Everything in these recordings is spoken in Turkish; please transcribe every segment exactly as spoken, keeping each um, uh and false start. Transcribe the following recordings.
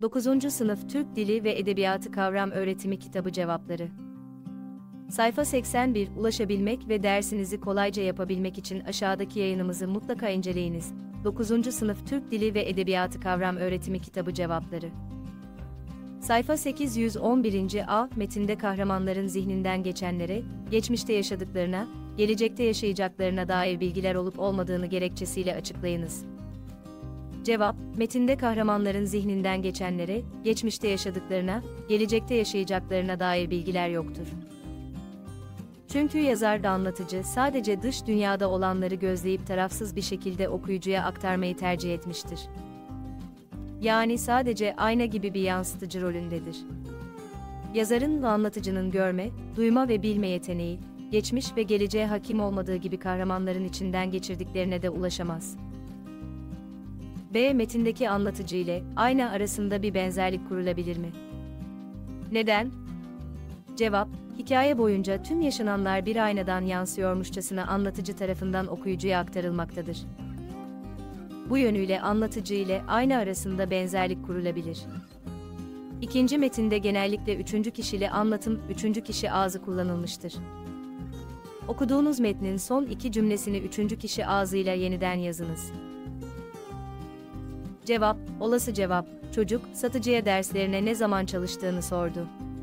dokuzuncu Sınıf Türk Dili ve Edebiyatı Kavram Öğretimi Kitabı Cevapları. Sayfa seksen bir. Ulaşabilmek ve dersinizi kolayca yapabilmek için aşağıdaki yayınımızı mutlaka inceleyiniz. dokuzuncu Sınıf Türk Dili ve Edebiyatı Kavram Öğretimi Kitabı Cevapları. Sayfa sekiz yüz on bir. A. Metinde kahramanların zihninden geçenlere, geçmişte yaşadıklarına, gelecekte yaşayacaklarına dair bilgiler olup olmadığını gerekçesiyle açıklayınız. Cevap, metinde kahramanların zihninden geçenlere, geçmişte yaşadıklarına, gelecekte yaşayacaklarına dair bilgiler yoktur. Çünkü yazar da anlatıcı sadece dış dünyada olanları gözleyip tarafsız bir şekilde okuyucuya aktarmayı tercih etmiştir. Yani sadece ayna gibi bir yansıtıcı rolündedir. Yazarın ve anlatıcının görme, duyma ve bilme yeteneği, geçmiş ve geleceğe hakim olmadığı gibi kahramanların içinden geçirdiklerine de ulaşamaz. B. Metindeki anlatıcı ile ayna arasında bir benzerlik kurulabilir mi? Neden? Cevap, hikaye boyunca tüm yaşananlar bir aynadan yansıyormuşçasına anlatıcı tarafından okuyucuya aktarılmaktadır. Bu yönüyle anlatıcı ile ayna arasında benzerlik kurulabilir. İkinci metinde genellikle üçüncü kişili anlatım, üçüncü kişi ağzı kullanılmıştır. Okuduğunuz metnin son iki cümlesini üçüncü kişi ağzıyla yeniden yazınız. Cevap, olası cevap, çocuk, satıcıya derslerine ne zaman çalıştığını sordu.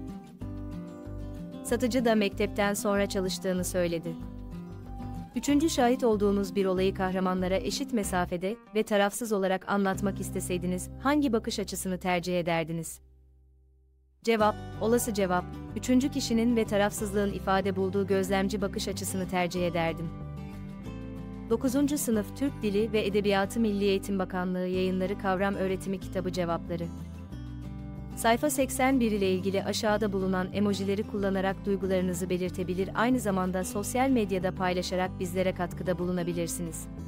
Satıcı da mektepten sonra çalıştığını söyledi. Üçüncü şahit olduğunuz bir olayı kahramanlara eşit mesafede ve tarafsız olarak anlatmak isteseydiniz, hangi bakış açısını tercih ederdiniz? Cevap, olası cevap, üçüncü kişinin ve tarafsızlığın ifade bulduğu gözlemci bakış açısını tercih ederdim. dokuzuncu Sınıf Türk Dili ve Edebiyatı Milli Eğitim Bakanlığı Yayınları Kavram Öğretimi Kitabı Cevapları. Sayfa seksen bir ile ilgili aşağıda bulunan emojileri kullanarak duygularınızı belirtebilir, aynı zamanda sosyal medyada paylaşarak bizlere katkıda bulunabilirsiniz.